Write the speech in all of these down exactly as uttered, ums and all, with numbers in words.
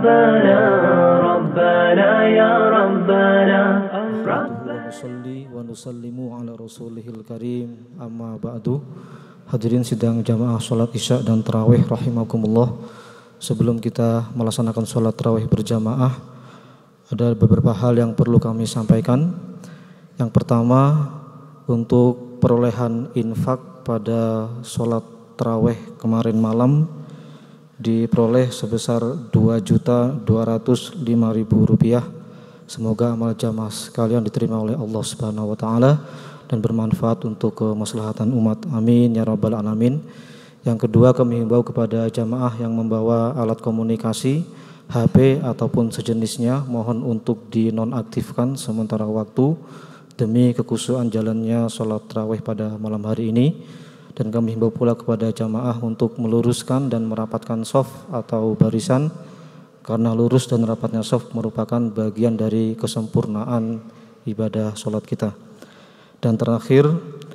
ربنا ربنا يا ربنا Nusalli wa nusallimu ala rasulihil karim amma ba'du. Hadirin sidang jamaah sholat isya dan tarawih rahimakumullah. Sebelum kita melaksanakan sholat tarawih berjamaah, ada beberapa hal yang perlu kami sampaikan. Yang pertama, untuk perolehan infak pada sholat tarawih kemarin malam diperoleh sebesar dua juta dua ratus lima ribu rupiah. Semoga amal jamaah sekalian diterima oleh Allah Subhanahu wa taala dan bermanfaat untuk kemaslahatan umat. Amin ya rabbal alamin. Yang kedua, kami himbau kepada jamaah yang membawa alat komunikasi, H P ataupun sejenisnya, mohon untuk dinonaktifkan sementara waktu demi kekhusyuan jalannya sholat tarawih pada malam hari ini. Dan kami himbau pula kepada jamaah untuk meluruskan dan merapatkan shaf atau barisan, karena lurus dan rapatnya shaf merupakan bagian dari kesempurnaan ibadah sholat kita. Dan terakhir,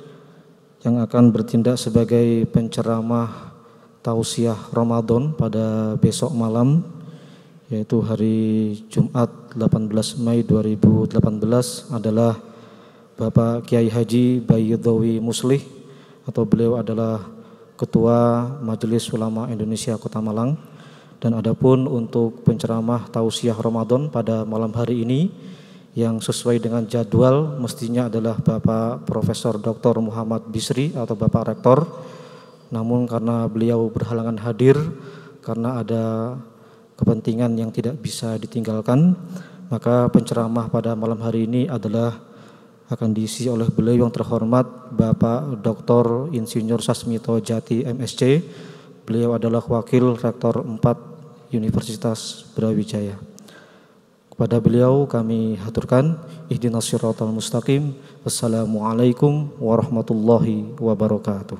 yang akan bertindak sebagai penceramah tausiah Ramadan pada besok malam, yaitu hari Jumat delapan belas Mei dua ribu delapan belas, adalah Bapak Kiai Haji Baydawi Muslih, atau beliau adalah Ketua Majelis Ulama Indonesia Kota Malang. Dan adapun untuk penceramah tausiah Ramadan pada malam hari ini yang sesuai dengan jadwal mestinya adalah Bapak Profesor Doktor Muhammad Bisri atau Bapak Rektor. Namun karena beliau berhalangan hadir karena ada kepentingan yang tidak bisa ditinggalkan, maka penceramah pada malam hari ini adalah akan diisi oleh beliau yang terhormat Bapak Doktor Insinyur Sasmito Jati M S C. Beliau adalah Wakil Rektor empat Universitas Brawijaya. Kepada beliau kami haturkan ihdinas siratal mustaqim. Wassalamualaikum warahmatullahi wabarakatuh.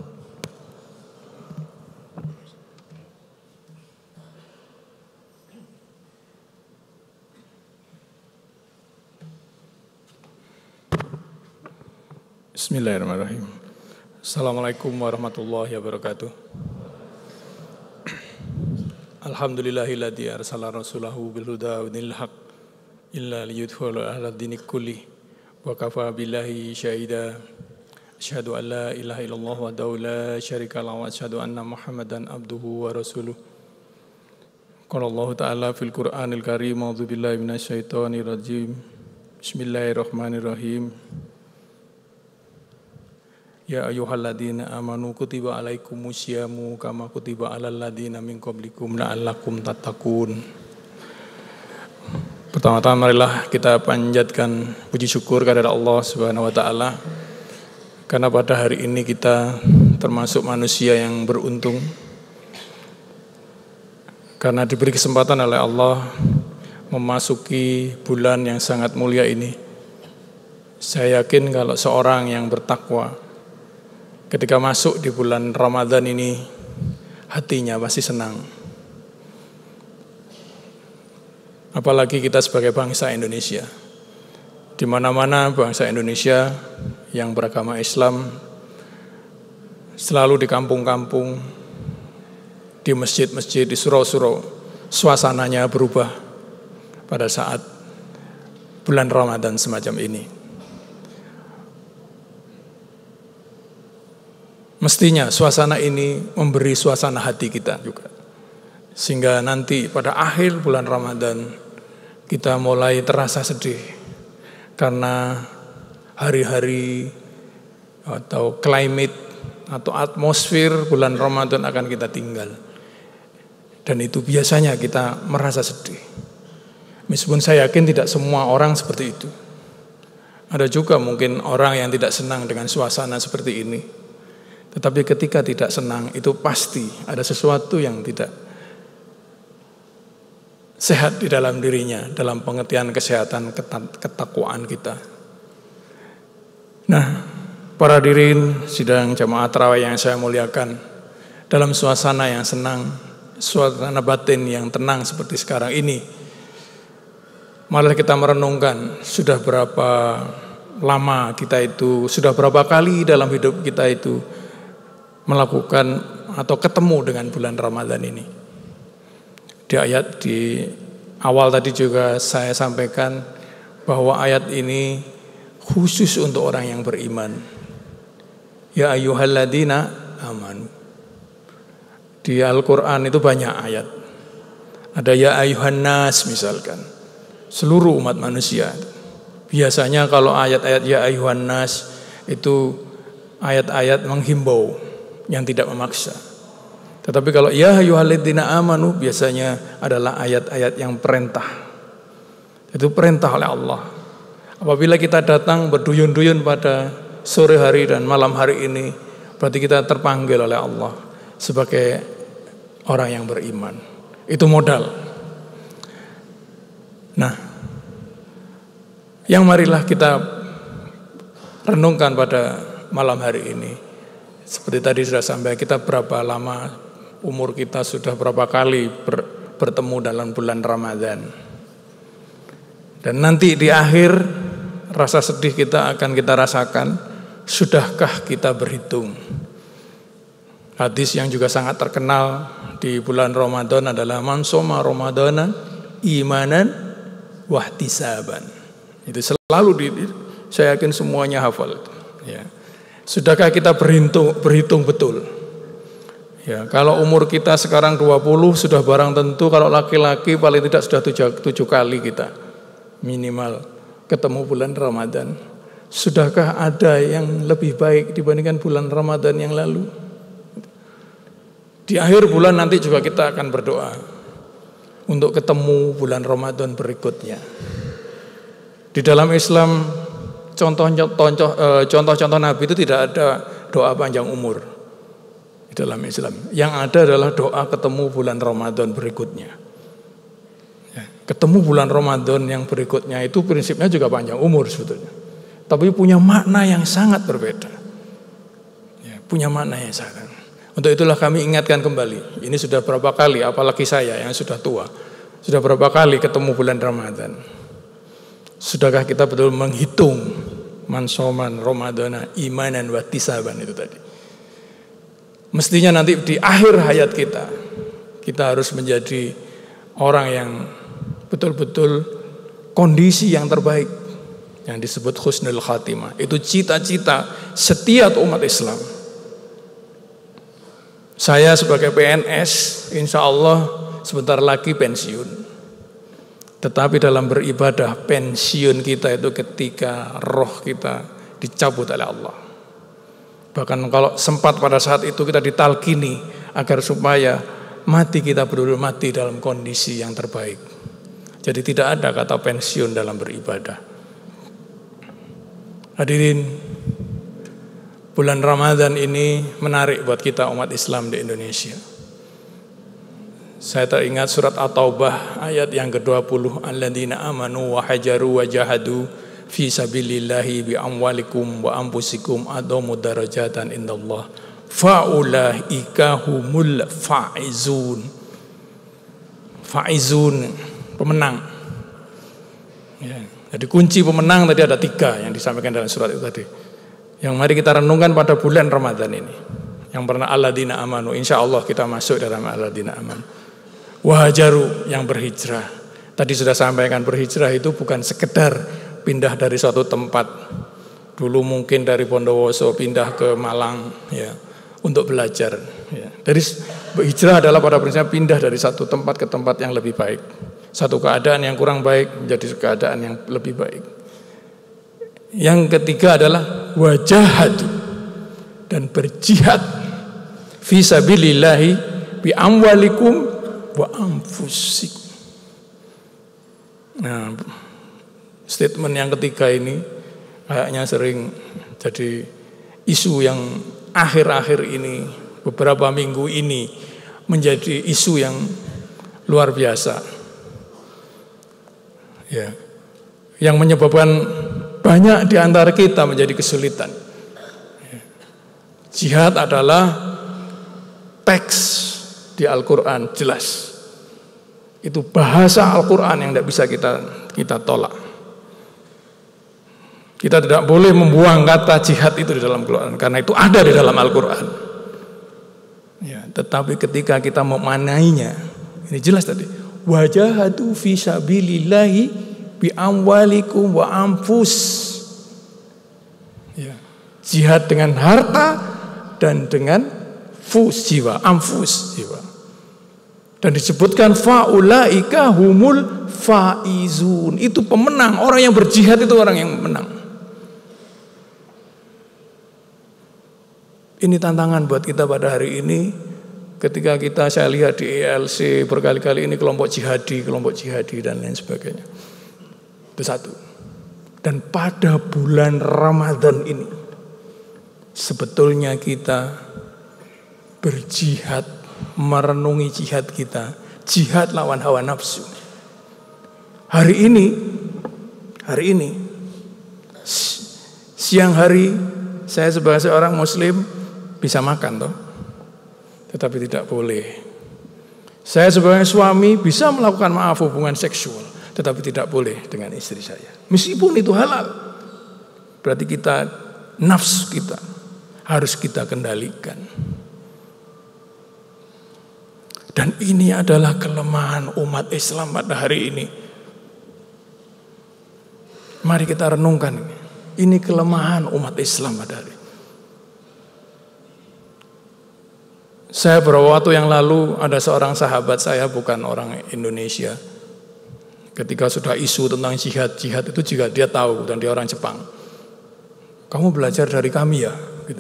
Bismillahirrahmanirrahim. Assalamualaikum warahmatullahi wabarakatuh. Alhamdulillahilladzi arsala rasulahu bil huda wa dinil haq illa liyudkhila ahla dini kulli wa kafa billahi syahida. Asyhadu an la ilaha illallah wa la syarika lahu wa asyhadu anna Muhammadan abduhu wa rasuluh. Qala Allah ta'ala fil Qur'anil Karim, a'udzu billahi minasyaitonir rajim. Bismillahirrahmanirrahim. Ya ayyuhalladzina amanu kutiba alaikumus syamu kama kutiba alal ladzina min qablikum la'allakum tattaqun. Pertama-tama marilah kita panjatkan puji syukur kepada Allah Subhanahu wa taala karena pada hari ini kita termasuk manusia yang beruntung karena diberi kesempatan oleh Allah memasuki bulan yang sangat mulia ini. Saya yakin kalau seorang yang bertakwa ketika masuk di bulan Ramadan ini, hatinya pasti senang. Apalagi kita sebagai bangsa Indonesia. Di mana-mana bangsa Indonesia yang beragama Islam, selalu di kampung-kampung, di masjid-masjid, di surau-surau, suasananya berubah pada saat bulan Ramadan semacam ini. Mestinya suasana ini memberi suasana hati kita juga. Sehingga nanti pada akhir bulan Ramadan kita mulai terasa sedih. Karena hari-hari atau climate atau atmosfer bulan Ramadan akan kita tinggal. Dan itu biasanya kita merasa sedih. Meskipun saya yakin tidak semua orang seperti itu. Ada juga mungkin orang yang tidak senang dengan suasana seperti ini. Tetapi ketika tidak senang itu pasti ada sesuatu yang tidak sehat di dalam dirinya, dalam pengertian kesehatan ketakwaan kita. Nah, para hadirin sidang jamaah tarawih yang saya muliakan, dalam suasana yang senang, suasana batin yang tenang seperti sekarang ini, malah kita merenungkan sudah berapa lama kita itu, sudah berapa kali dalam hidup kita itu melakukan atau ketemu dengan bulan Ramadan ini. Di ayat di awal tadi juga saya sampaikan bahwa ayat ini khusus untuk orang yang beriman. Ya ayyuhalladzina amanu. Di Al-Quran itu banyak ayat. Ada ya ayyuhan nas misalkan. Seluruh umat manusia. Biasanya kalau ayat-ayat ya ayyuhan nas itu ayat-ayat menghimbau yang tidak memaksa. Tetapi kalau ya ayyuhalladzina amanu biasanya adalah ayat-ayat yang perintah. Itu perintah oleh Allah. Apabila kita datang berduyun-duyun pada sore hari dan malam hari ini, berarti kita terpanggil oleh Allah sebagai orang yang beriman. Itu modal. Nah, yang marilah kita renungkan pada malam hari ini. Seperti tadi sudah sampai, kita berapa lama umur kita sudah berapa kali ber, bertemu dalam bulan Ramadan. Dan nanti di akhir rasa sedih kita akan kita rasakan. Sudahkah kita berhitung? Hadis yang juga sangat terkenal di bulan Ramadan adalah man shoma ramadana imanan wahtisaban. Itu selalu di, saya yakin semuanya hafal. Ya. Sudahkah kita berhitung, berhitung betul? Ya, kalau umur kita sekarang dua puluh sudah barang tentu kalau laki-laki paling tidak sudah tujuh, tujuh kali kita minimal ketemu bulan Ramadan. Sudahkah ada yang lebih baik dibandingkan bulan Ramadan yang lalu? Di akhir bulan nanti juga kita akan berdoa untuk ketemu bulan Ramadan berikutnya. Di dalam Islam contoh-contoh contoh-contoh Nabi itu tidak ada doa panjang umur di dalam Islam. Yang ada adalah doa ketemu bulan Ramadan berikutnya. Ya, ketemu bulan Ramadan yang berikutnya itu prinsipnya juga panjang umur sebetulnya. Tapi punya makna yang sangat berbeda. Ya, punya makna yang sangat. Untuk itulah kami ingatkan kembali. Ini sudah berapa kali, apalagi saya yang sudah tua, sudah berapa kali ketemu bulan Ramadan. Sudahkah kita betul menghitung man shoman ramadana imanan wahtisaban itu tadi? Mestinya nanti di akhir hayat kita, kita harus menjadi orang yang betul-betul kondisi yang terbaik, yang disebut husnul khatimah. Itu cita-cita setiap umat Islam. Saya sebagai P N S, insya Allah sebentar lagi pensiun. Tetapi dalam beribadah, pensiun kita itu ketika roh kita dicabut oleh Allah. Bahkan kalau sempat pada saat itu kita ditalkini agar supaya mati kita betul-betul mati dalam kondisi yang terbaik. Jadi tidak ada kata pensiun dalam beribadah. Hadirin, bulan Ramadan ini menarik buat kita umat Islam di Indonesia. Saya teringat surat At-Taubah ayat yang ke-dua puluh, alladzina amanu wa hajaru wa jahadu fi sabilillahi bi amwalikum wa anfusikum adamu darajatan indallah faulaika humul faizun. Faizun, pemenang. Ya, jadi kunci pemenang tadi ada tiga yang disampaikan dalam surat itu tadi. Yang mari kita renungkan pada bulan Ramadan ini. Yang pernah alladzina amanu, insya Allah kita masuk dalam alladzina amanu. Wahajaru, yang berhijrah. Tadi sudah sampaikan, berhijrah itu bukan sekedar pindah dari suatu tempat. Dulu mungkin dari Bondowoso pindah ke Malang ya, untuk belajar ya. Dari hijrah adalah pada prinsipnya pindah dari satu tempat ke tempat yang lebih baik. Satu keadaan yang kurang baik menjadi keadaan yang lebih baik. Yang ketiga adalah wajahadu, dan berjihad fi sabilillahi bi amwalikum wa anfusikum. Nah, statement yang ketiga ini kayaknya sering jadi isu yang akhir-akhir ini, beberapa minggu ini menjadi isu yang luar biasa. Ya. Yang menyebabkan banyak di antara kita menjadi kesulitan. Jihad adalah teks di Al-Quran jelas. Itu bahasa Al-Quran yang tidak bisa kita kita tolak. Kita tidak boleh membuang kata jihad itu di dalam Al-Quran, karena itu ada di dalam Al-Quran. Ya, tetapi ketika kita memaknainya, ini jelas tadi, wajahadu fi sabilillahi bi amwalikum wa anfus. Ya. Jihad dengan harta dan dengan fus jiwa, anfus jiwa. Dan disebutkan faulaika humul faizun. Itu pemenang, orang yang berjihad itu orang yang menang. Ini tantangan buat kita pada hari ini. Ketika kita, saya lihat di E L C berkali-kali ini kelompok jihadi, kelompok jihadi dan lain sebagainya. Itu satu. Dan pada bulan Ramadan ini, sebetulnya kita berjihad, merenungi jihad kita, jihad lawan hawa nafsu. Hari ini, hari ini, siang hari, saya sebagai seorang muslim bisa makan toh, tetapi tidak boleh. Saya sebagai suami bisa melakukan maaf hubungan seksual, tetapi tidak boleh dengan istri saya. Meskipun itu halal, berarti kita, nafsu kita harus kita kendalikan. Dan ini adalah kelemahan umat Islam pada hari ini. Mari kita renungkan ini. Ini kelemahan umat Islam pada hari ini. Saya beberapa waktu yang lalu ada seorang sahabat saya, bukan orang Indonesia. Ketika sudah isu tentang jihad, jihad itu juga dia tahu dan dia orang Jepang. Kamu belajar dari kami ya, gitu.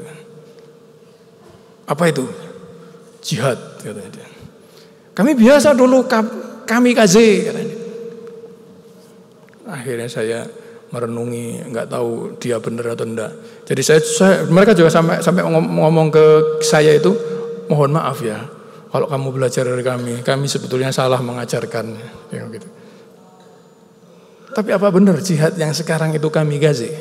Apa itu? Jihad, katanya dia. Kami biasa dulu kami kaze, katanya. Akhirnya saya merenungi, nggak tahu dia benar atau enggak. Jadi saya, saya mereka juga sampai sampai ngomong ke saya itu, mohon maaf ya, kalau kamu belajar dari kami, kami sebetulnya salah mengajarkannya, ya, gitu. Tapi apa benar jihad yang sekarang itu kami gaze?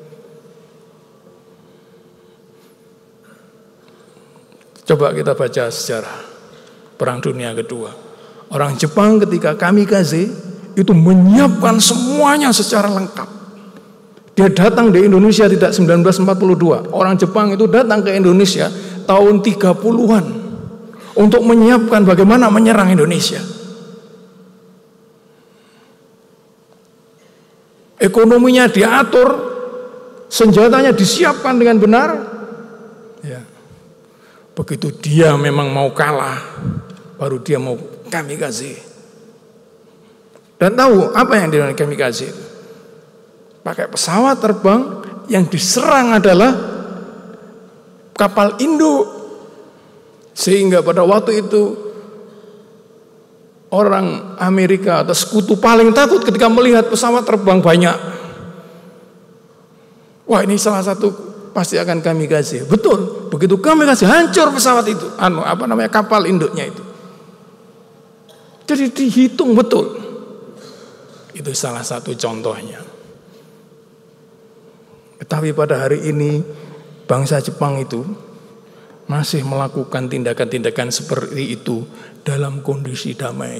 Coba kita baca sejarah Perang Dunia Kedua. Orang Jepang ketika kamikaze itu menyiapkan semuanya secara lengkap. Dia datang di Indonesia tidak seribu sembilan ratus empat puluh dua. Orang Jepang itu datang ke Indonesia tahun tiga puluhan untuk menyiapkan bagaimana menyerang Indonesia. Ekonominya diatur, senjatanya disiapkan dengan benar. Ya. Begitu dia memang mau kalah, baru dia mau kamikaze. Dan tahu apa yang dia kamikaze? Pakai pesawat terbang, yang diserang adalah kapal induk. Sehingga pada waktu itu orang Amerika atau sekutu paling takut ketika melihat pesawat terbang banyak. Wah, ini salah satu pasti akan kamikaze. Betul, begitu kamikaze hancur pesawat itu, anu apa namanya kapal induknya itu. Jadi dihitung betul. Itu salah satu contohnya. Tetapi pada hari ini bangsa Jepang itu masih melakukan tindakan-tindakan seperti itu dalam kondisi damai.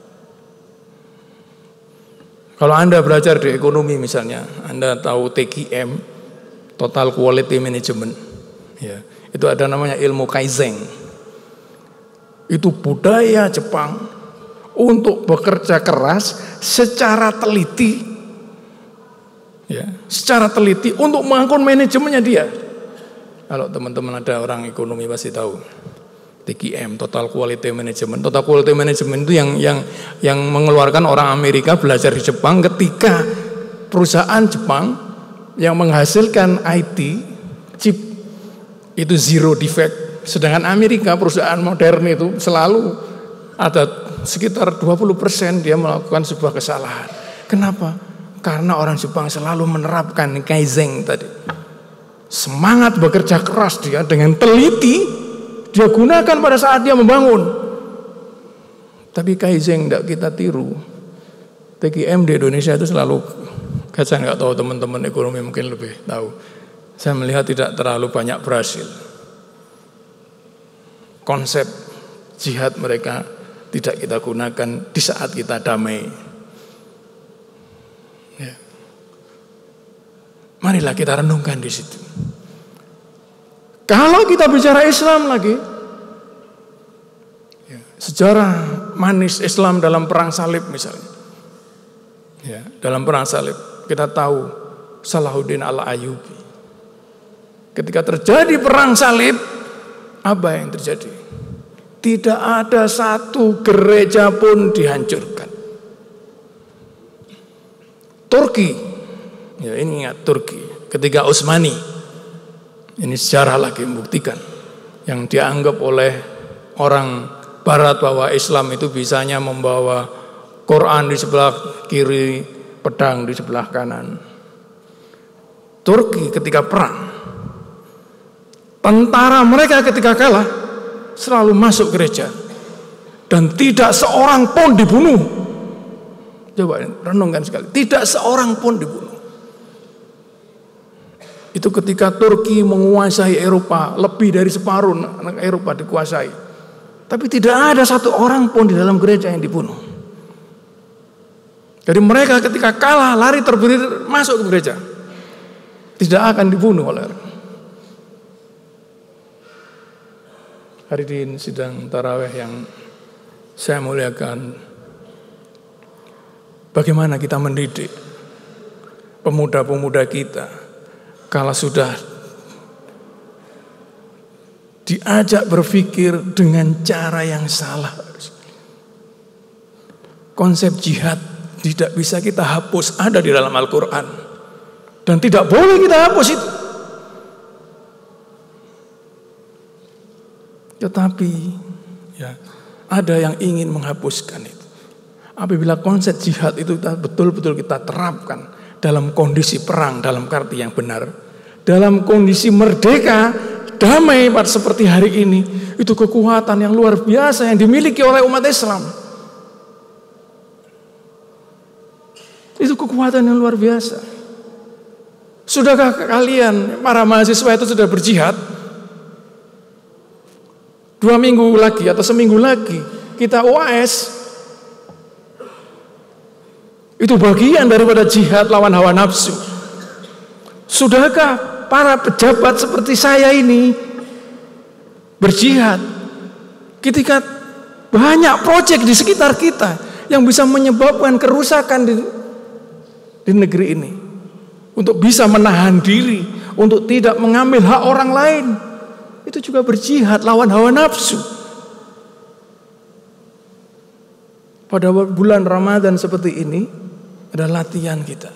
Kalau Anda belajar di ekonomi misalnya, Anda tahu T Q M, Total Quality Management, ya, itu ada namanya ilmu Kaizen. Itu budaya Jepang untuk bekerja keras secara teliti, ya, secara teliti untuk mengangkut manajemennya dia. Kalau teman-teman ada orang ekonomi pasti tahu T Q M, Total Quality Management. Total Quality Management itu yang yang yang mengeluarkan orang Amerika belajar di Jepang ketika perusahaan Jepang yang menghasilkan I T chip itu zero defect, sedangkan Amerika perusahaan modern itu selalu ada sekitar dua puluh persen dia melakukan sebuah kesalahan. Kenapa? Karena orang Jepang selalu menerapkan Kaizen tadi. Semangat bekerja keras dia dengan teliti dia gunakan pada saat dia membangun. Tapi Kaizen tidak kita tiru. T Q M di Indonesia itu selalu, saya nggak tahu, teman-teman ekonomi mungkin lebih tahu. Saya melihat tidak terlalu banyak berhasil. Konsep jihad mereka tidak kita gunakan di saat kita damai. Ya. Marilah kita renungkan di situ. Kalau kita bicara Islam lagi, ya, sejarah manis Islam dalam perang salib misalnya. Ya, dalam perang salib kita tahu Salahuddin Al-Ayyubi. Ketika terjadi perang salib, apa yang terjadi? Tidak ada satu gereja pun dihancurkan. Turki, ya ini ingat Turki, ketika Utsmani, ini sejarah lagi membuktikan, yang dianggap oleh orang Barat bahwa Islam itu bisanya membawa Quran di sebelah kiri, pedang di sebelah kanan. Turki ketika perang, tentara mereka ketika kalah selalu masuk gereja dan tidak seorang pun dibunuh. Coba renungkan sekali, tidak seorang pun dibunuh. Itu ketika Turki menguasai Eropa, lebih dari separuh Eropa dikuasai. Tapi tidak ada satu orang pun di dalam gereja yang dibunuh. Jadi mereka ketika kalah lari terbirit masuk ke gereja, tidak akan dibunuh oleh orang. Hadirin sidang tarawih yang saya muliakan, bagaimana kita mendidik pemuda-pemuda kita kalau sudah diajak berpikir dengan cara yang salah. Konsep jihad tidak bisa kita hapus, ada di dalam Al-Quran dan tidak boleh kita hapus itu. Tetapi ya, ada yang ingin menghapuskan itu. Apabila konsep jihad itu betul-betul kita terapkan dalam kondisi perang, dalam arti yang benar, dalam kondisi merdeka, damai seperti hari ini, itu kekuatan yang luar biasa yang dimiliki oleh umat Islam. Itu kekuatan yang luar biasa. Sudahkah kalian para mahasiswa itu sudah berjihad? Dua minggu lagi atau seminggu lagi kita U A S. Itu bagian daripada jihad lawan hawa nafsu. Sudahkah para pejabat seperti saya ini berjihad ketika banyak proyek di sekitar kita yang bisa menyebabkan kerusakan di, di negeri ini, untuk bisa menahan diri, untuk tidak mengambil hak orang lain? Itu juga berjihad lawan hawa nafsu. Pada bulan Ramadan seperti ini ada latihan kita.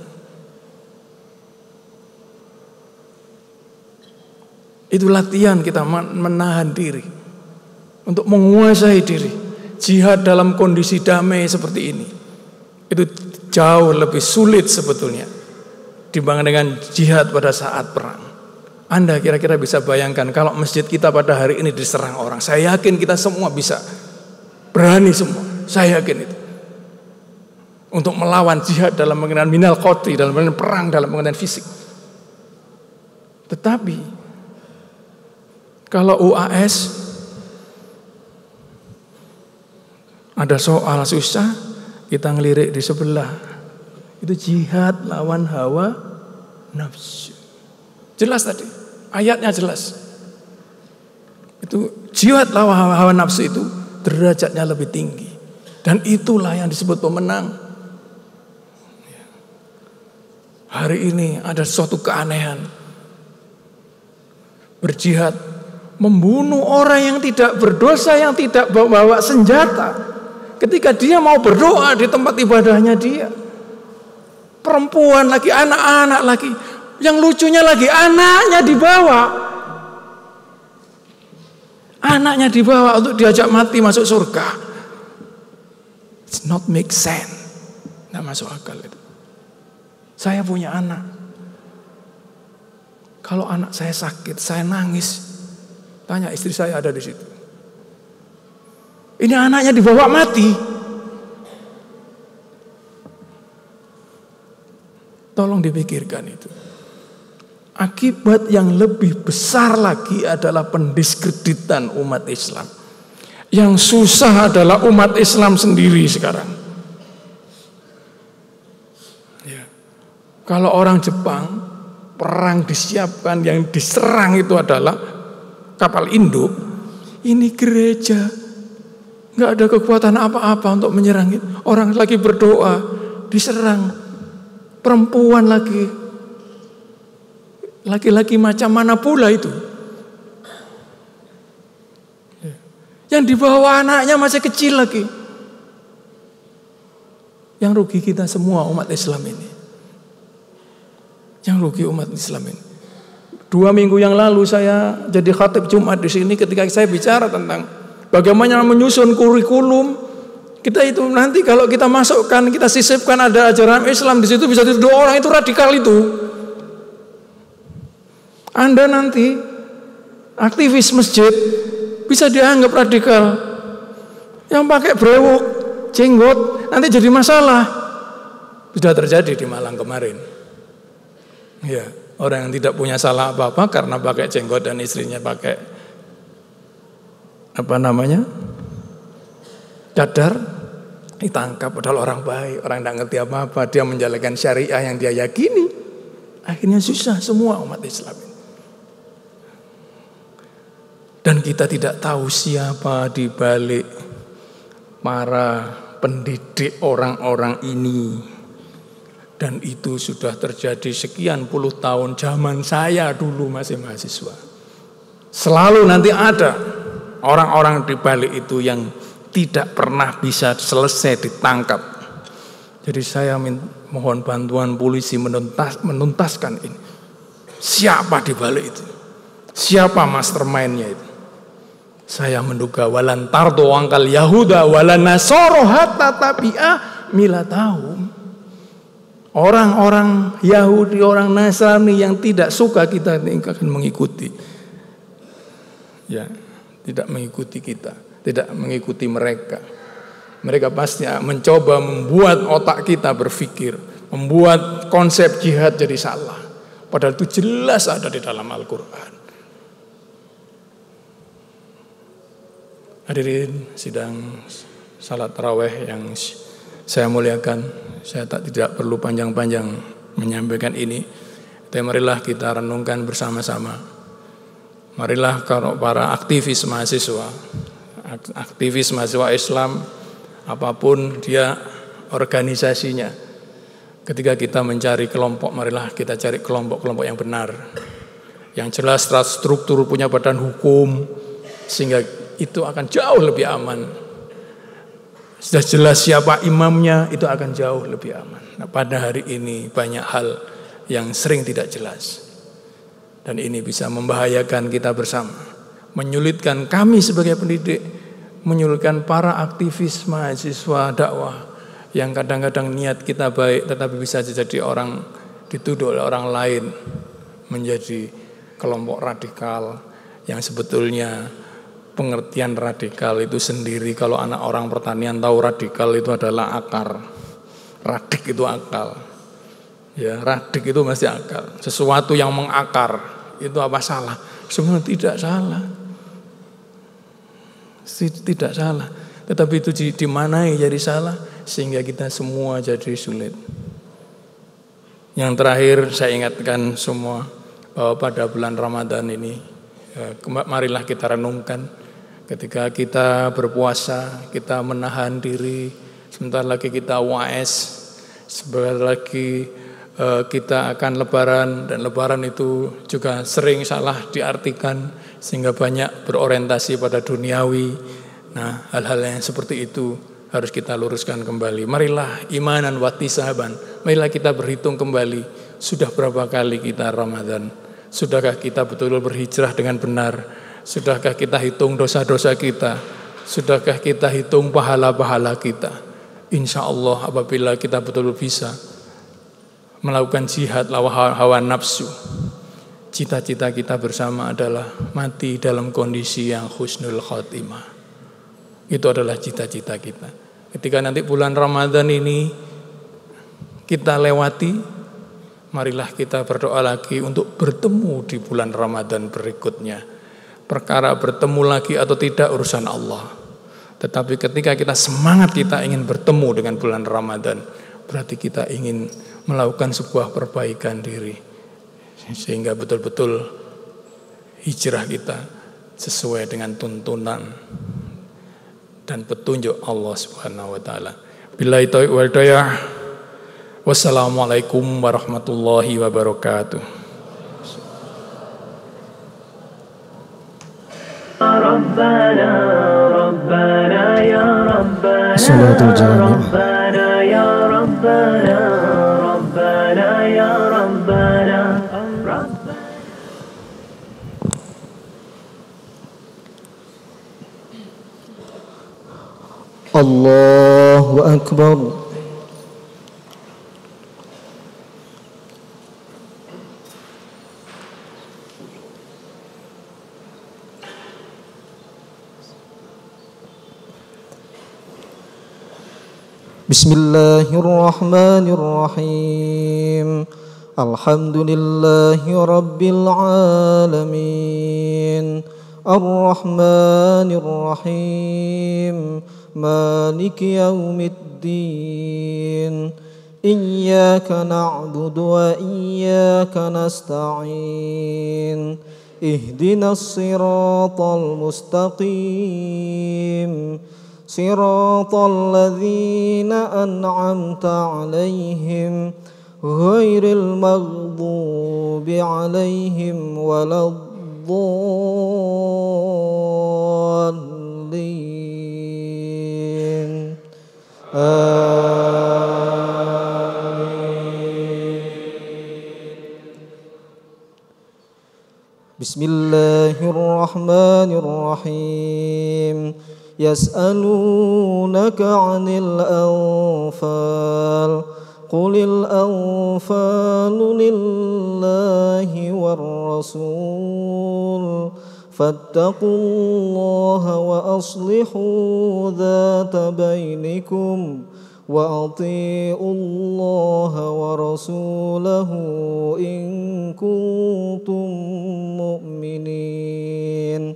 Itu latihan kita menahan diri, untuk menguasai diri. Jihad dalam kondisi damai seperti ini itu jauh lebih sulit sebetulnya dibanding dengan jihad pada saat perang. Anda kira-kira bisa bayangkan kalau masjid kita pada hari ini diserang orang. Saya yakin kita semua bisa, berani semua. Saya yakin itu. Untuk melawan jihad dalam mengenai minal qotri, dalam mengenai perang, dalam mengenai fisik. Tetapi kalau U A S ada soal susah, kita ngelirik di sebelah. Itu jihad lawan hawa nafsu. Jelas tadi, ayatnya jelas. Itu jihad lawan hawa, hawa nafsu itu derajatnya lebih tinggi. Dan itulah yang disebut pemenang. Hari ini ada suatu keanehan. Berjihad, membunuh orang yang tidak berdosa, yang tidak bawa senjata. Ketika dia mau berdoa di tempat ibadahnya dia. Perempuan lagi, anak-anak lagi. Yang lucunya lagi, anaknya dibawa. Anaknya dibawa untuk diajak mati masuk surga. It's not make sense. Nggak masuk akal itu. Saya punya anak. Kalau anak saya sakit, saya nangis. Tanya istri saya ada di situ. Ini anaknya dibawa mati. Tolong dipikirkan itu. Akibat yang lebih besar lagi adalah pendiskreditan umat Islam. Yang susah adalah umat Islam sendiri sekarang. Ya. Kalau orang Jepang, perang disiapkan, yang diserang itu adalah kapal induk. Ini gereja. nggak ada kekuatan apa-apa untuk menyerang. Orang lagi berdoa, diserang. Perempuan lagi, laki-laki macam mana pula itu? Yang di bawah anaknya masih kecil lagi. Yang rugi kita semua umat Islam ini. Yang rugi umat Islam ini. Dua minggu yang lalu saya jadi khatib Jumat di sini ketika saya bicara tentang bagaimana menyusun kurikulum. Kita itu nanti kalau kita masukkan, kita sisipkan ada ajaran Islam di situ bisa dituduh orang itu radikal itu. Anda nanti aktivis masjid bisa dianggap radikal. Yang pakai brewok, jenggot nanti jadi masalah. Sudah terjadi di Malang kemarin. Ya, orang yang tidak punya salah apa-apa karena pakai jenggot dan istrinya pakai apa namanya? Cadar, ditangkap padahal orang baik, orang tidak ngerti apa-apa, dia menjalankan syariah yang dia yakini. Akhirnya susah semua umat Islam ini. Dan kita tidak tahu siapa di balik para pendidik orang-orang ini. Dan itu sudah terjadi sekian puluh tahun zaman saya dulu masih mahasiswa. Selalu nanti ada orang-orang di balik itu yang tidak pernah bisa selesai ditangkap. Jadi saya mohon bantuan polisi menuntas, menuntaskan ini. Siapa di balik itu? Siapa mastermind-nya itu? Saya menduga walan tardo angkal Yahuda walan nasoro hatta tabi'ah milatahum. Orang-orang Yahudi, orang Nasrani yang tidak suka kita akan mengikuti. Ya, tidak mengikuti kita. Tidak mengikuti mereka. Mereka pasti mencoba membuat otak kita berpikir, membuat konsep jihad jadi salah. Padahal itu jelas ada di dalam Al-Quran. Hadirin sidang salat tarawih yang saya muliakan, saya tak tidak perlu panjang-panjang menyampaikan ini. Tapi marilah kita renungkan bersama-sama. Marilah kalau para aktivis mahasiswa, aktivis mahasiswa Islam, apapun dia organisasinya, ketika kita mencari kelompok, marilah kita cari kelompok-kelompok yang benar, yang jelas struktur punya badan hukum, sehingga itu akan jauh lebih aman. Sudah jelas siapa imamnya, itu akan jauh lebih aman. Nah, pada hari ini banyak hal yang sering tidak jelas, dan ini bisa membahayakan kita bersama, menyulitkan kami sebagai pendidik, menyulitkan para aktivis mahasiswa dakwah yang kadang-kadang niat kita baik tetapi bisa jadi orang dituduh oleh orang lain menjadi kelompok radikal yang sebetulnya pengertian radikal itu sendiri. Kalau anak orang pertanian tahu radikal itu adalah akar, radik itu akal, ya radik itu masih akal, sesuatu yang mengakar itu apa salah? Sebenarnya tidak salah. Tidak salah, tetapi itu dimanai jadi salah sehingga kita semua jadi sulit. Yang terakhir saya ingatkan semua bahwa pada bulan Ramadan ini, marilah kita renungkan ketika kita berpuasa, kita menahan diri, sebentar lagi kita U A S, sebentar lagi kita akan lebaran, dan lebaran itu juga sering salah diartikan sehingga banyak berorientasi pada duniawi. Nah, hal-hal yang seperti itu harus kita luruskan kembali. Marilah imanan watisaban, marilah kita berhitung kembali, sudah berapa kali kita Ramadan? Sudahkah kita betul-betul berhijrah dengan benar? Sudahkah kita hitung dosa-dosa kita? Sudahkah kita hitung pahala-pahala kita? Insya Allah apabila kita betul-betul bisa melakukan jihad lawan hawa nafsu, cita-cita kita bersama adalah mati dalam kondisi yang husnul khotimah. Itu adalah cita-cita kita. Ketika nanti bulan Ramadan ini kita lewati, marilah kita berdoa lagi untuk bertemu di bulan Ramadan berikutnya. Perkara bertemu lagi atau tidak urusan Allah. Tetapi ketika kita semangat kita ingin bertemu dengan bulan Ramadan, berarti kita ingin melakukan sebuah perbaikan diri, sehingga betul-betul hijrah kita sesuai dengan tuntunan dan petunjuk Allah Subhanahu wa taala. Billahi taufiq wal hidayah. Wassalamualaikum warahmatullahi wabarakatuh. ربنا ربنا يا ربنا صلاة الجامع. ربنا يا ربنا ربنا يا ربنا Allahu Akbar. Bismillahirrahmanirrahim. Alhamdulillahi rabbil alamin. Ar-Rahmanir Rahim. Maliki yaumiddin. Iyyaka na'budu wa iyyaka nasta'in. Ihdinas siratal mustaqim. Siratal ladzina an'amta 'alaihim ghairil maghdubi 'alaihim waladdallin. Amin. Bismillahirrahmanirrahim. Yas'alunaka 'anil anfal. Qulil anfalu lillahi war rasul. Fattaqullaha wa aslihu dhata bainikum. Wa ati'ullaha wa rasulahu in kuntum mu'minin.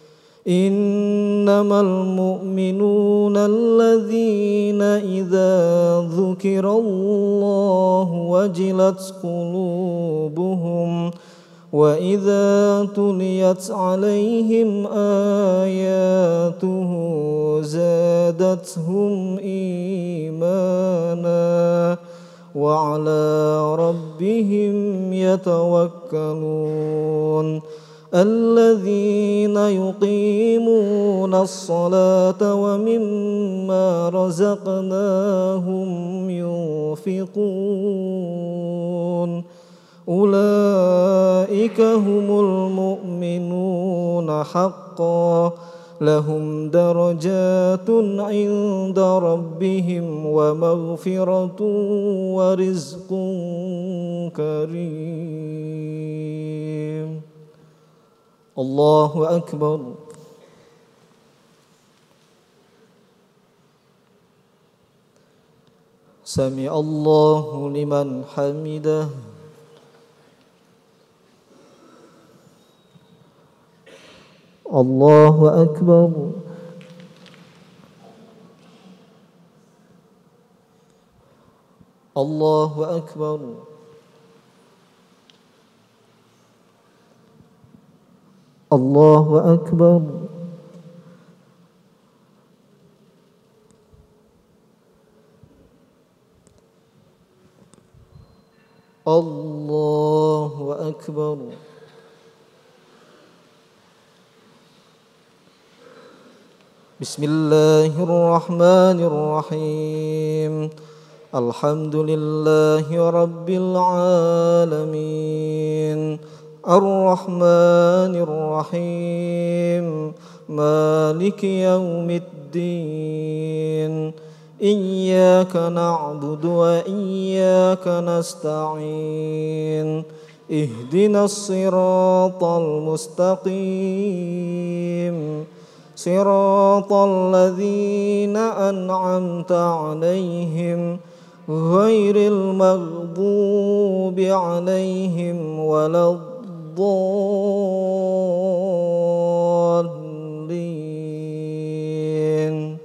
Innamal mu'minuna alladzina idza dzukirallahu wajilat qulubuhum wa idza tuliyat 'alaihim ayatuhu zadatuhum imana wa 'ala rabbihim yatawakkalun. الذين يقيمون الصلاة ومما رزقناهم ينفقون أولئك هم المؤمنون حقا لهم درجات عند ربهم ومغفرة ورزق كريم. Allahu Akbar. Sami Allahu liman hamidah. Allahu Akbar. Allahu Akbar. Allahu Akbar. Allahu Akbar. Bismillahirrahmanirrahim. Alhamdulillahi rabbil alamin. Ar-Rahmanir Rahim. Maliki yaumiddin. Iyyaka na'budu wa iyyaka nasta'in. Ihdinas siratal mustaqim. Siratal ladzina an'amta 'alaihim ghairil maghdubi 'alaihim waladdallin. Amin.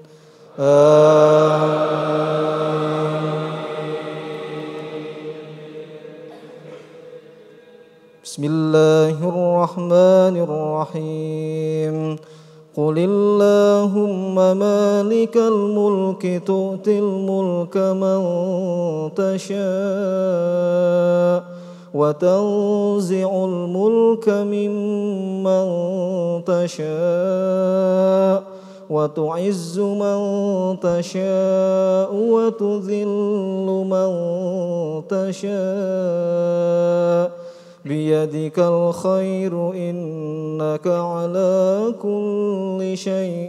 Bismillahirrahmanirrahim. Qulillahu اللهم مالك الملك تؤتي الملك من تشاء وتنزع الملك ممن تشاء وتعز من تشاء وتذل من تشاء بيدك الخير إنك على كل شيء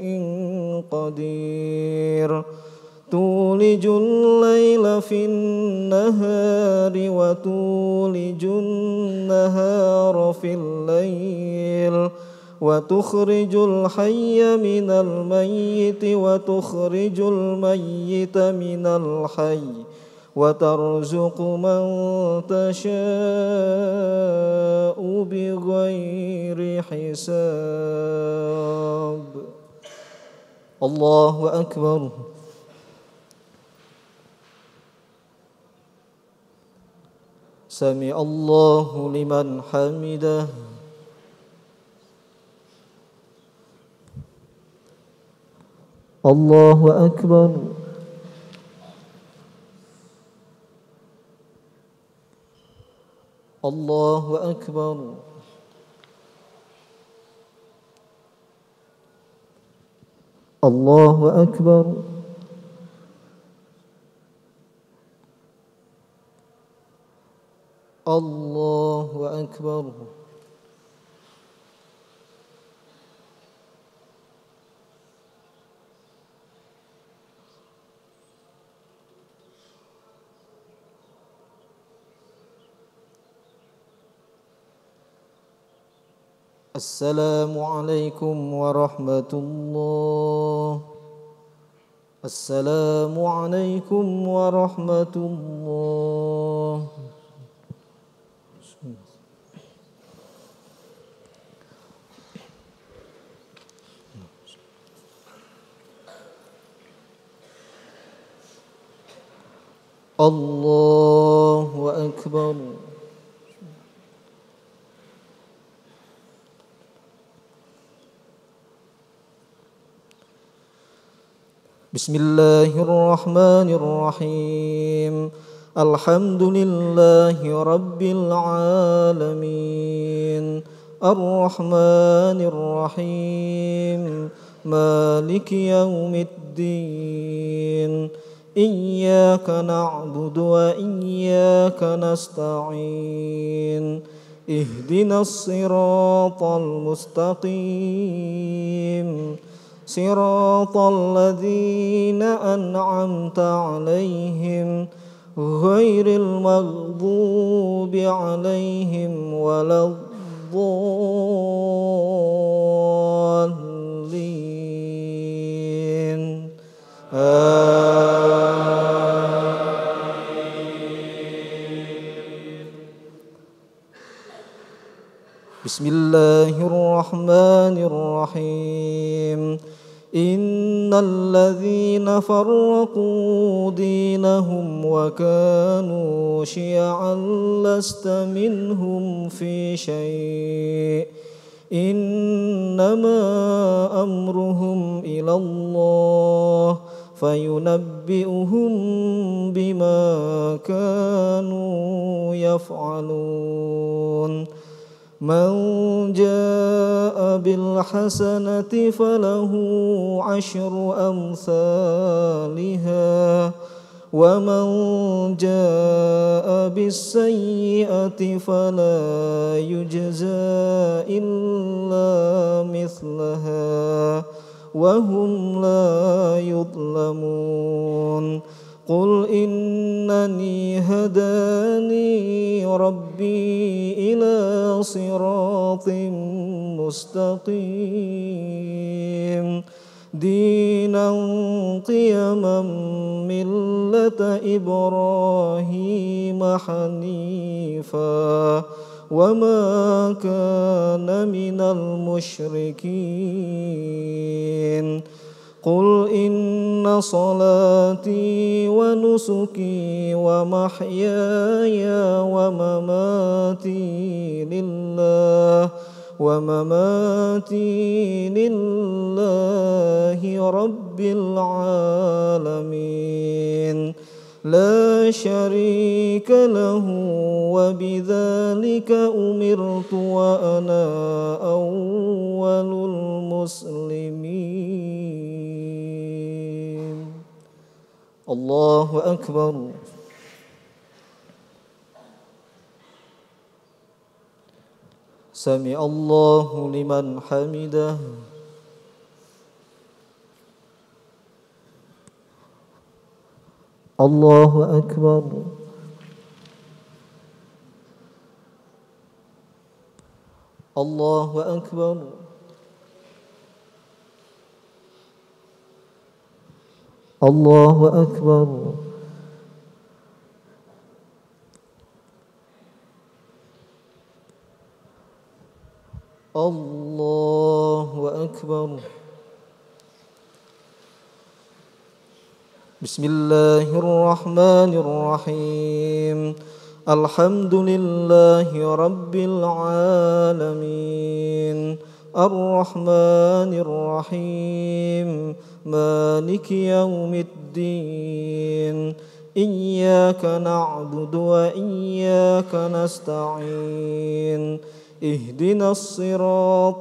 قدير تولج الليل في النهار وتولج النهار في الليل وتخرج الحي من الميت وتخرج الميت من الحي وترزق من تشاء بغير حساب. الله أكبر. سمع الله لمن حمده. الله أكبر. الله أكبر. الله أكبر. الله أكبر. السلام عليكم ورحمة الله. السلام عليكم ورحمة الله. الله أكبر. بسم الله الرحمن الرحيم. الحمد لله رب العالمين الرحمن الرحيم مالك يوم الدين إياك نعبد وإياك نستعين اهدنا الصراط المستقيم صراط الذين أنعمت عليهم غير المغضوب عليهم ولا الضالين بسم الله الرحمن الرحيم. إن الذين فرقوا دينهم وكانوا شيعا لست منهم في شيء إنما أمرهم إلى الله فينبئهم بما كانوا يفعلون. من جاء بالحسنة فله عشر أمثالها ومن جاء بالسيئة فلا يجزى إلا مثلها وهم لا يظلمون. قل إنني هداني ربي إلى صراط مستقيم دينا قيما ملة إبراهيم حنيفا وما كان من المشركين. قل إن صلاتي ونسكي ومحياي ومماتي لله ومماتي لله رب العالمين لا شريك له وبذلك أمرت وأنا أول المسلمين. الله أكبر. سمع الله لمن حمده. الله أكبر. الله أكبر. الله أكبر. الله أكبر. بسم الله الرحمن الرحيم. الحمد لله رب العالمين الرحمن الرحيم مالك يوم الدين إياك نعبد وإياك نستعين اهدنا الصراط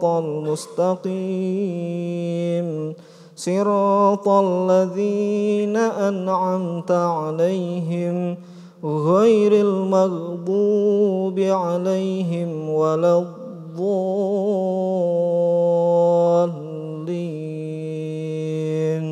المستقيم صراط الذين أنعمت عليهم غير المغضوب عليهم ولا الضالين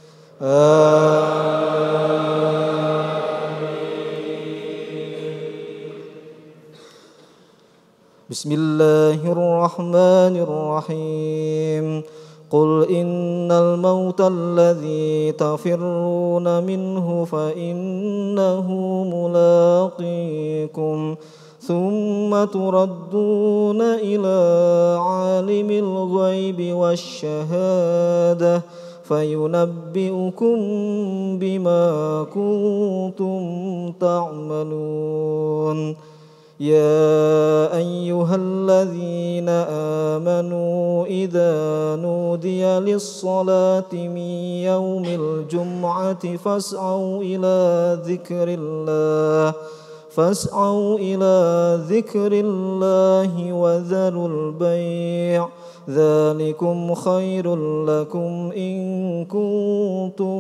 بسم الله الرحمن الرحيم. قل إن الموت الذي تفرون منه فإنه ملاقيكم ثم تردون إلى عالم الغيب والشهادة فينبئكم بما كنتم تعملون. يا أيها الذين آمنوا إذا نودي للصلاة من يوم الجمعة فاسعوا إلى ذكر الله فاسعوا إلى ذكر الله وذروا البيع ذلكم خير لكم إن كنتم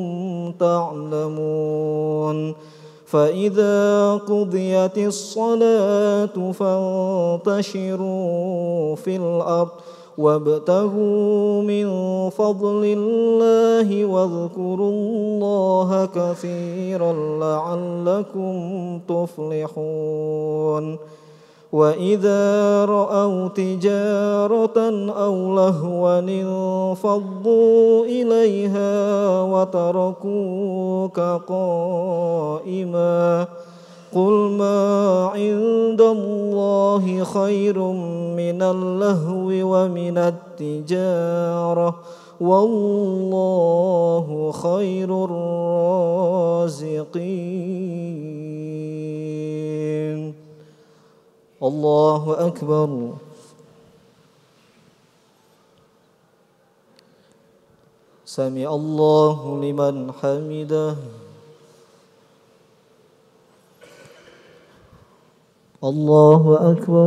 تعلمون. فإذا قضيت الصلاة فانتشروا في الأرض وابتغوا من فضل الله واذكروا الله كثيرا لعلكم تفلحون. وإذا رأوا تجارة أو لهوا انفضوا إليها وتركوك قائما قل ما عند الله خير من اللهو ومن التجارة والله خير الرازقين. الله أكبر. سمع الله لمن حمده. الله أكبر.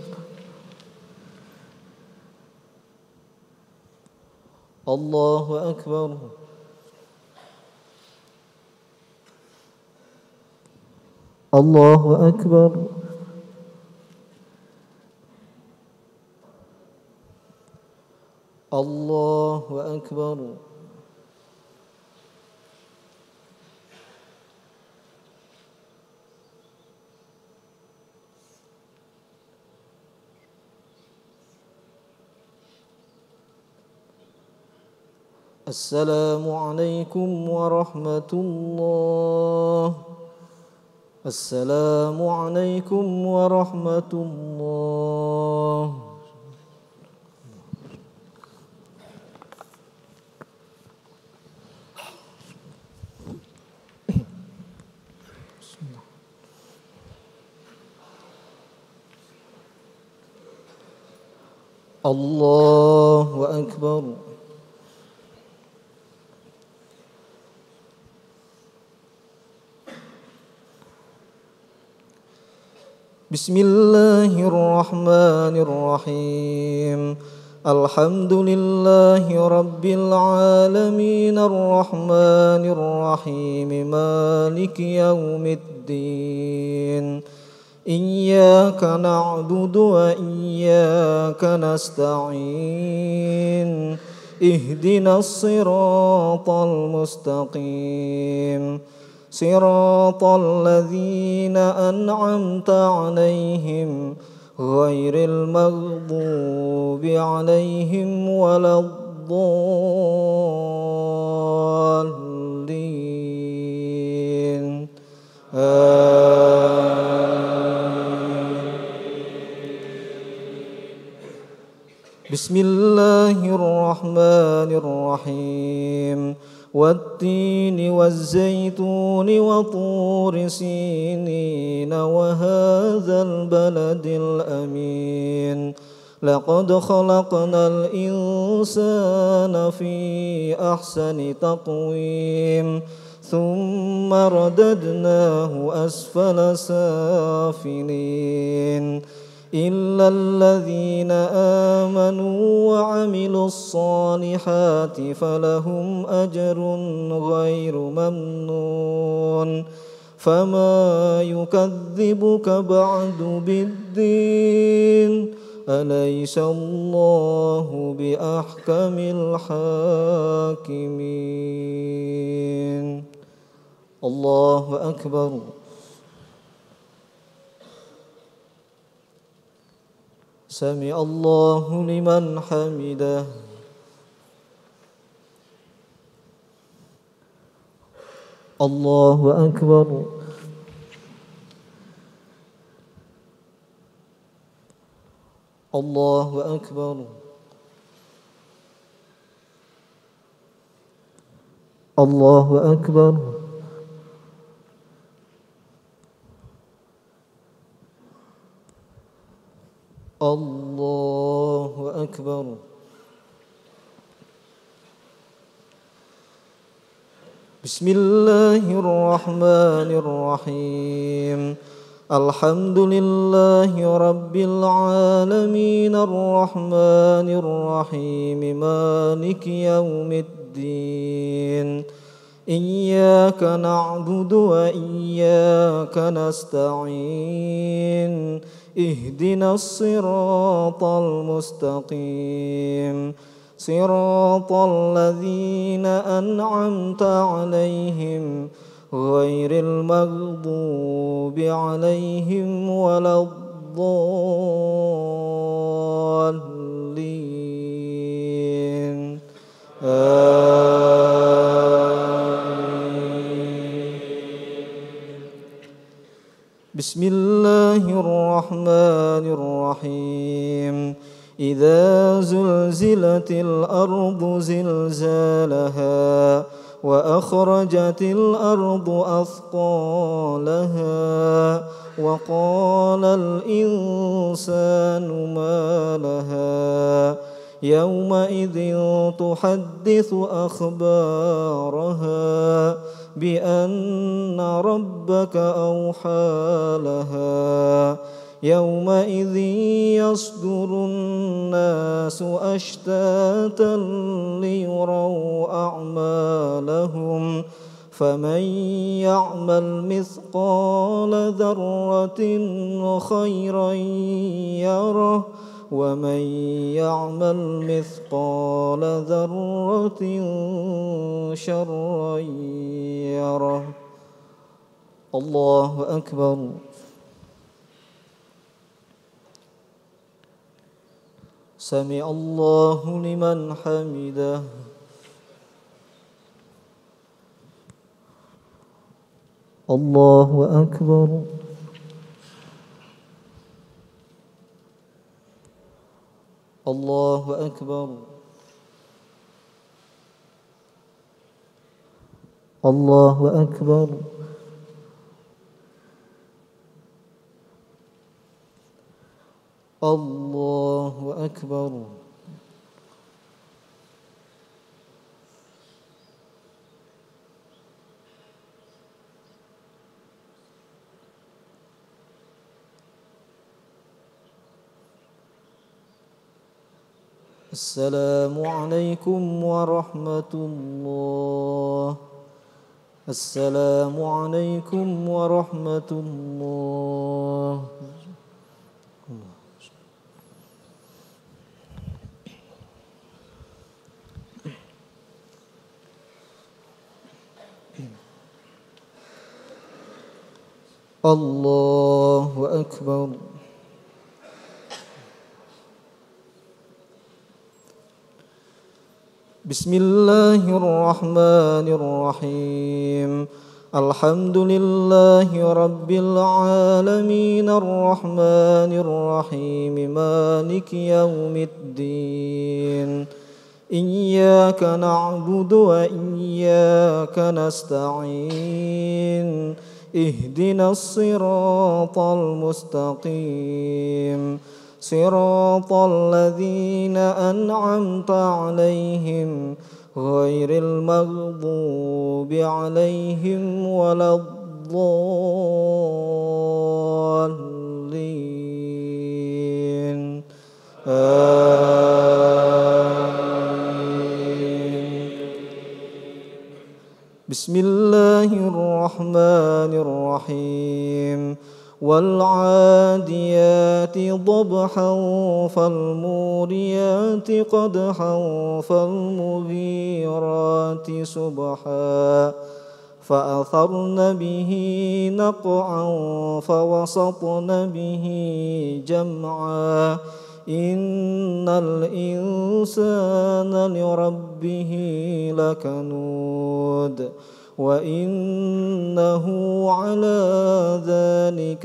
الله أكبر. الله أكبر. الله أكبر. السلام عليكم ورحمة الله. السلام عليكم ورحمة الله. الله أكبر. بسم الله الرحمن الرحيم. الحمد لله رب العالمين الرحمن الرحيم مالك يوم الدين. إياك نعبد وإياك نستعين. اهدنا الصراط المستقيم صراط الذين أنعمت عليهم غير المغضوب عليهم ولا الضالين. بسم الله الرحمن الرحيم. والتين والزيتون وطور سينين وهذا البلد الأمين. لقد خلقنا الإنسان في أحسن تقويم ثم رددناه أسفل سافلين إلا الذين آمنوا وعملوا الصالحات فلهم أجر غير ممنون. فما يكذبك بعد بالدين أليس الله بأحكم الحاكمين. الله أكبر. سمع الله لمن حمده. الله أكبر. الله أكبر. الله أكبر. الله أكبر. بسم الله الرحمن الرحيم. الحمد لله رب العالمين الرحمن الرحيم مالك يوم الدين. إياك نعبد وإياك نستعين. اهدنا الصراط المستقيم صراط الذين أنعمت عليهم غير المغضوب عليهم ولا الضالين. بسم الله الرحمن الرحيم. إذا زلزلت الأرض زلزالها وأخرجت الأرض أثقالها وقال الإنسان ما لها يومئذ تحدث أخبارها بأن ربك أوحى لها يومئذ يصدر الناس أشتاتا ليروا أعمالهم فمن يعمل مثقال ذرة خيرا يره ومن يعمل مثقال ذرة شرا يره. الله أكبر. سمع الله لمن حمده. الله أكبر. الله أكبر. الله أكبر. الله أكبر السلام عليكم ورحمة الله السلام عليكم ورحمة الله الله أكبر بسم الله الرحمن الرحيم الحمد لله رب العالمين الرحمن الرحيم مالك يوم الدين إياك نعبد وإياك نستعين اهدنا الصراط المستقيم صراط الذين أنعمت عليهم غير المغضوب عليهم ولا الضالين آمين بسم الله الرحمن الرحيم والعاديات ضبحا فالموريات قدحا فالمغيرات صبحا فأثرن به نقعا فوسطن به جمعا إن الإنسان لربه لكنود وإنه على ذلك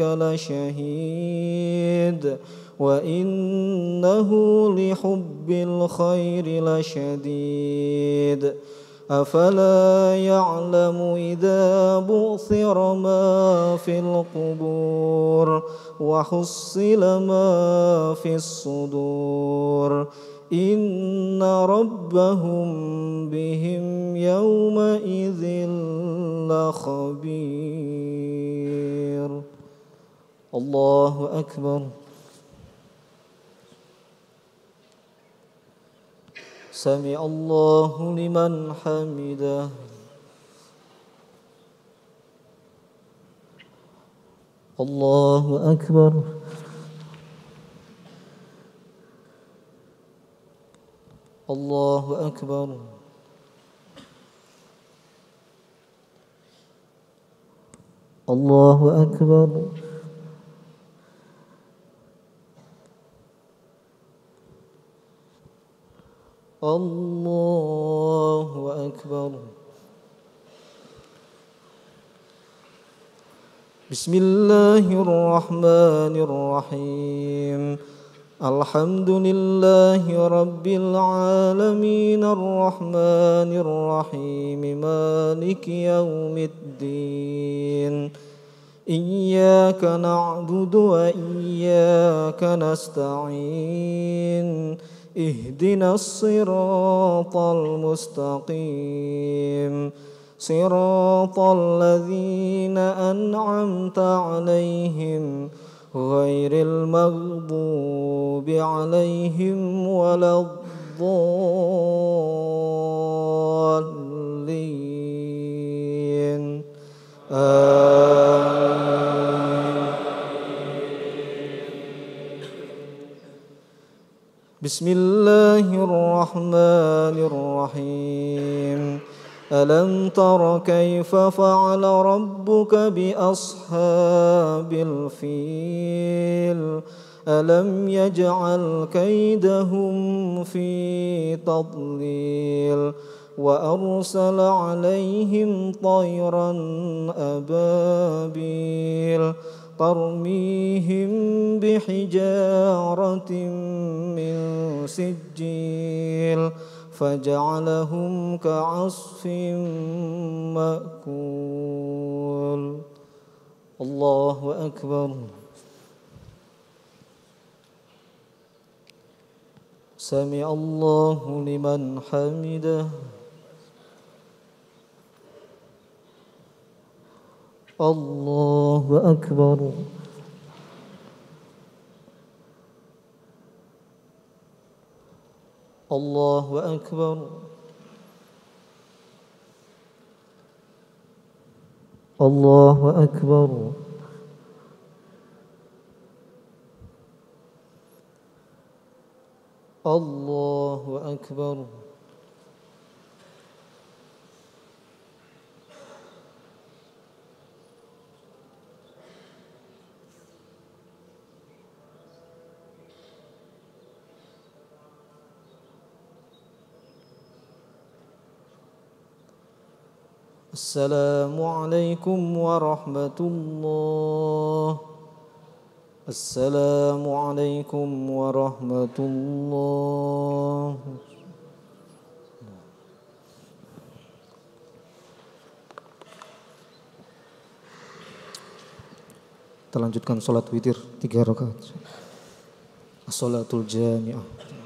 لشهيد وإنه لحب الخير لشديد أفلا يعلم إذا بعثر ما في القبور وحصل ما في الصدور إن ربهم بهم يومئذ لخبير الله أكبر سمع الله لمن حمده الله أكبر الله أكبر الله أكبر الله أكبر بسم الله الرحمن الرحيم الحمد لله رب العالمين الرحمن الرحيم مالك يوم الدين إياك نعبد وإياك نستعين اهدنا الصراط المستقيم صراط الذين أنعمت عليهم غير المغضوب عليهم ولا الضالين آمين بسم الله الرحمن الرحيم ألم تر كيف فعل ربك بأصحاب الفيل ألم يجعل كيدهم في تضليل وأرسل عليهم طيرا أبابيل ترميهم بحجارة من سجيل فجعلهم كعصف مأكول الله أكبر سمع الله لمن حمده الله أكبر الله أكبر الله أكبر الله أكبر السلام عليكم ورحمة الله السلام عليكم ورحمة الله. Kita lanjutkan sholat witir tiga rakaat. As-sholatul jami'ah.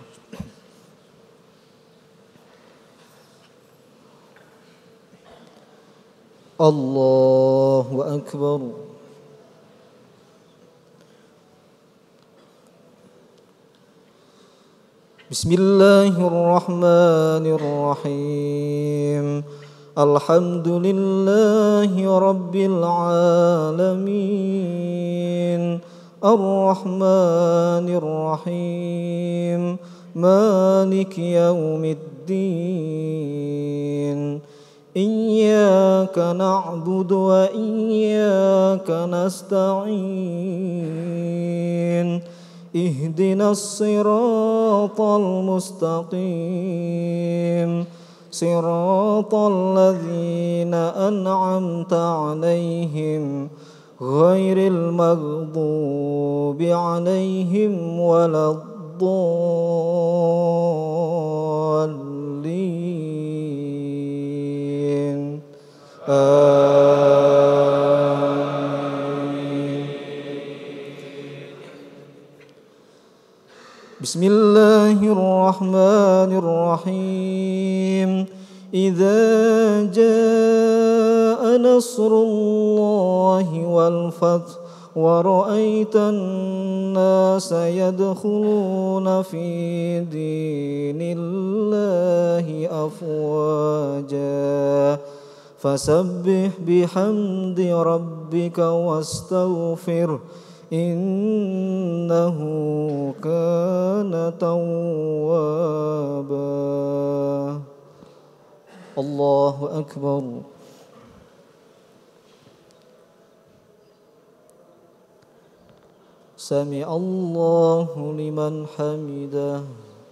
Allahu Akbar. Bismillahirrahmanirrahim. Alhamdulillahi rabbil alamin. Ar-Rahmanir Rahim. Maliki yaumiddin. Iyyaka na'budu wa iyyaka nasta'in. Ihdinas siratal mustaqim. Siratal ladzina an'amta 'alaihim ghairil maghdubi 'alaihim waladdallin. Amin. Bismillahirrahmanirrahim. Idza jaa nasrullahi wal fath wa ra'aitan nasa yadkhuluna fi dinillahi afwaja. Fasabbih bihamdi rabbika wastaghfir innahu kana tawwaba. Allahu Akbar. Sami Allahu liman hamidah.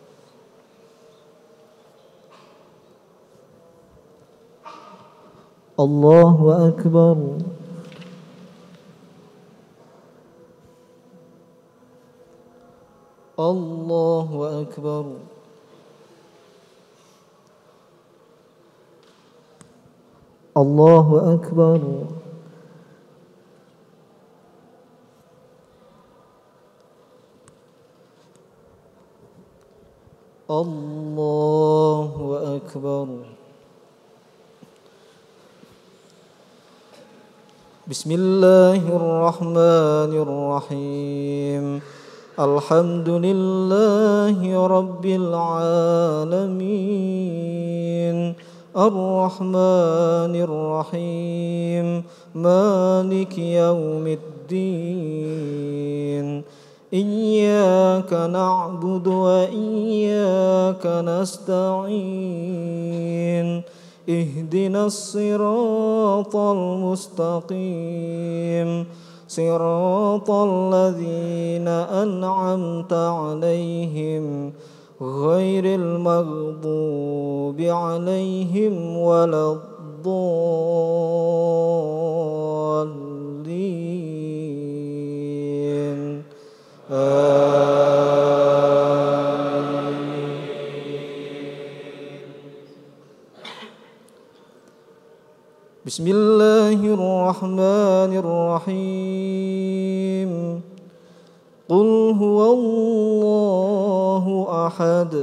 Allahu Akbar. Allahu Akbar. Allahu Akbar. Allahu Akbar. Bismillahirrahmanirrahim. Alhamdulillahi rabbil alamin. Ar-Rahmanir Rahim. Maliki yaumiddin. Iyyaka na'budu wa iyyaka nasta'in. Ihdinas siratal mustaqim. Siratal ladzina an'amta 'alaihim ghairil maghdubi 'alaihim waladdallin. Amin. Bismillahirrahmanirrahim. قل هو الله أحد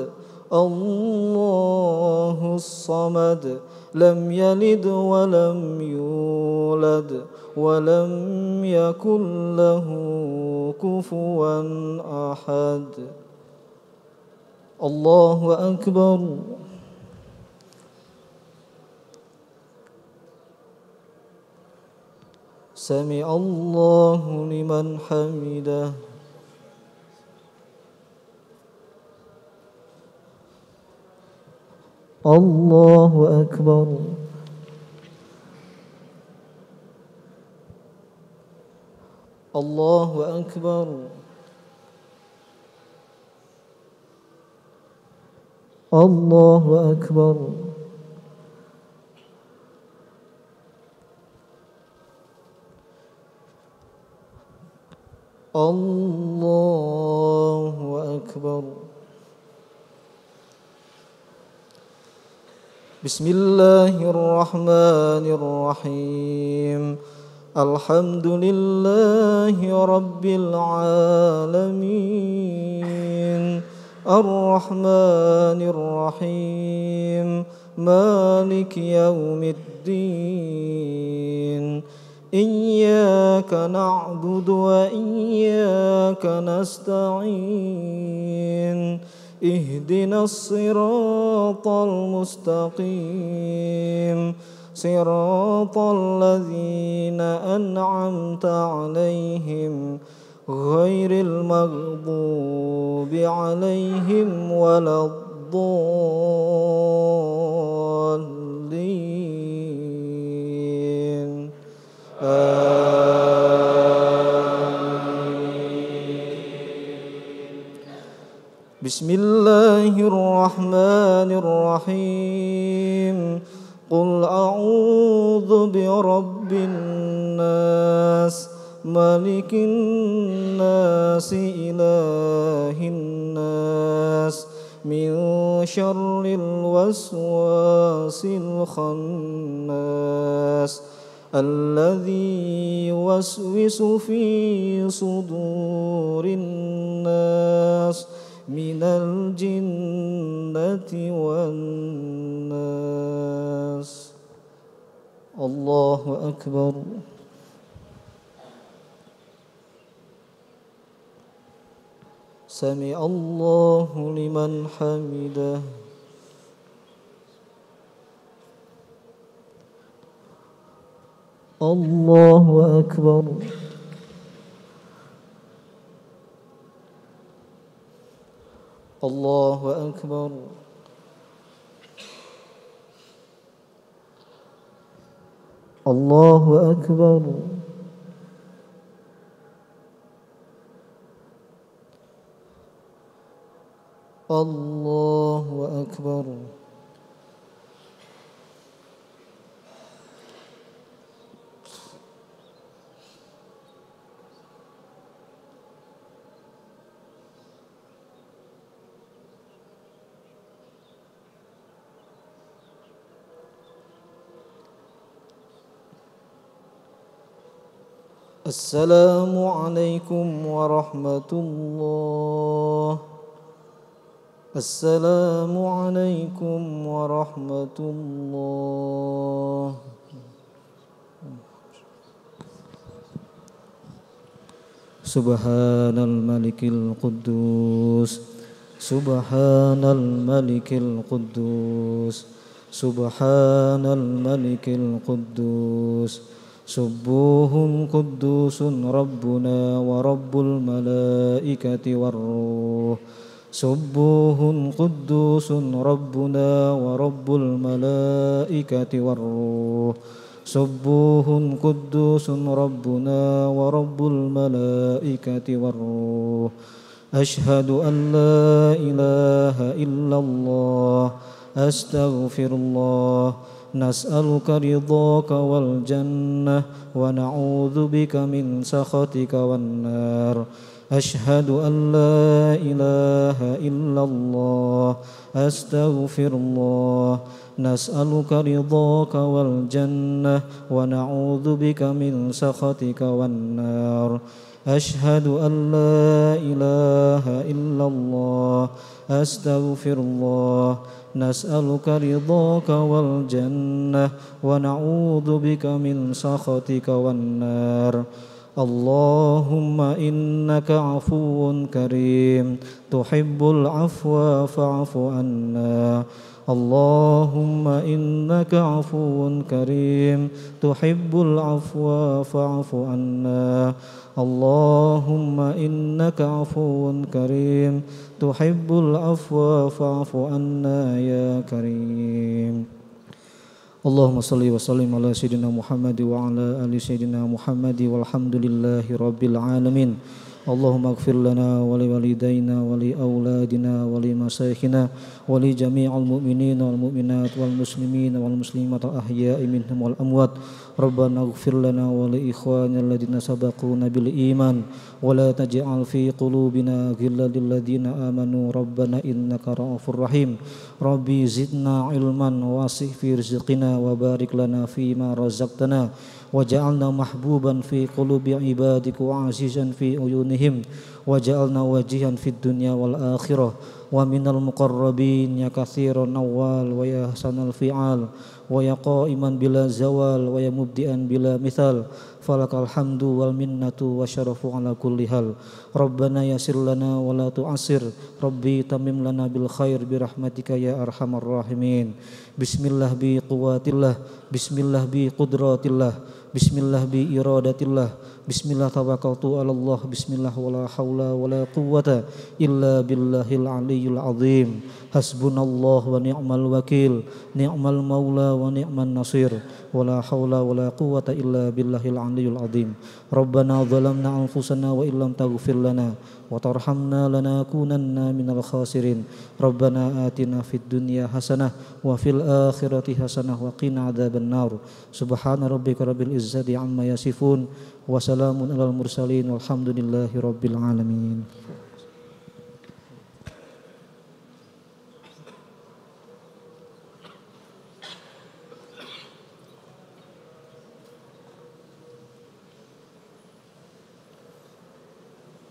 الله الصمد لم يلد ولم يولد ولم يكن له كفوا أحد. الله أكبر. سمع الله لمن حمده. الله أكبر. الله أكبر. الله أكبر. الله أكبر. بسم الله الرحمن الرحيم. الحمد لله رب العالمين الرحمن الرحيم مالك يوم الدين إياك نعبد وإياك نستعين اهدنا الصراط المستقيم صراط الذين أنعمت عليهم غير المغضوب عليهم ولا الضالين. بسم الله الرحمن الرحيم. قل أعوذ برب الناس ملك الناس إله الناس من شر الوسواس الخناس الذي يوسوس في صدور الناس من الجنة والناس. الله أكبر. سمع الله لمن حمده. الله أكبر. الله أكبر. الله أكبر. الله أكبر. السلام عليكم ورحمة الله. السلام عليكم ورحمة الله. سبحان الملك القدوس سبحان الملك القدوس سبحان الملك القدوس سبوح قدوس ربنا ورب الملائكة والروح سبوح قدوس ربنا ورب الملائكة والروح سبوح قدوس ربنا ورب الملائكة والروح. أشهد أن لا إله إلا الله أستغفر الله. نسألك رضاك والجنة ونعوذ بك من سخطك والنار. أشهد أن لا إله إلا الله أستغفر الله. نسألك رضاك والجنة ونعوذ بك من سخطك والنار. أشهد أن لا إله إلا الله أستغفر الله نسألك رضاك والجنة ونعوذ بك من سخطك والنار اللهم إنك عفو كريم تحب العفو فاعف عنا اللهم إنك عفو كريم تحب العفو فاعف عنا اللهم إنك عفو كريم تحب العفو فاعف عنا يا كريم اللهم صل وسلم على سيدنا محمد وعلى آل سيدنا محمد والحمد لله رب العالمين اللهم اغفر لنا ولوالدينا ولأولادنا ولمشايخنا ولجميع المؤمنين والمؤمنات والمسلمين والمسلمات الأحياء منهم والأموات ربنا اغفر لنا ولإخواننا الذين سبقونا بالإيمان ولا تجعل في قلوبنا غلا للذين آمنوا ربنا إنك رؤوف رحيم ربي زدنا علما واسع في رزقنا وبارك لنا فيما رزقتنا وجعلنا محبوبا في قلوب عبادك وعزيزا في عيونهم وجعلنا وجيها في الدنيا والآخرة ومن المقربين يا كثير النوال ويا حسن الفعال ويا قائما بلا زوال ويا مبدئا بلا مثال فلك الحمد والمنة والشرف على كل حال ربنا يسر لنا ولا تعسر ربي تمم لنا بالخير برحمتك يا أرحم الراحمين بسم الله بقوات الله بسم الله بقدرات الله بسم الله بإرادة الله بسم الله توكلت على الله بسم الله ولا حول ولا قوة إلا بالله العلي العظيم حسبنا الله ونعم الوكيل نعم المولى ونعم النصير ولا حول ولا قوة إلا بالله العلي العظيم ربنا ظلمنا أنفسنا وإن لم تغفر لنا وترحمنا لنكونن من الخاسرين ربنا آتنا في الدنيا حسنة وفي الآخرة حسنة وقنا عذاب النار سبحان ربك رب العزة عما يصفون وسلام على المرسلين والحمد لله رب العالمين.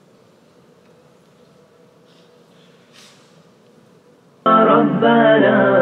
ربنا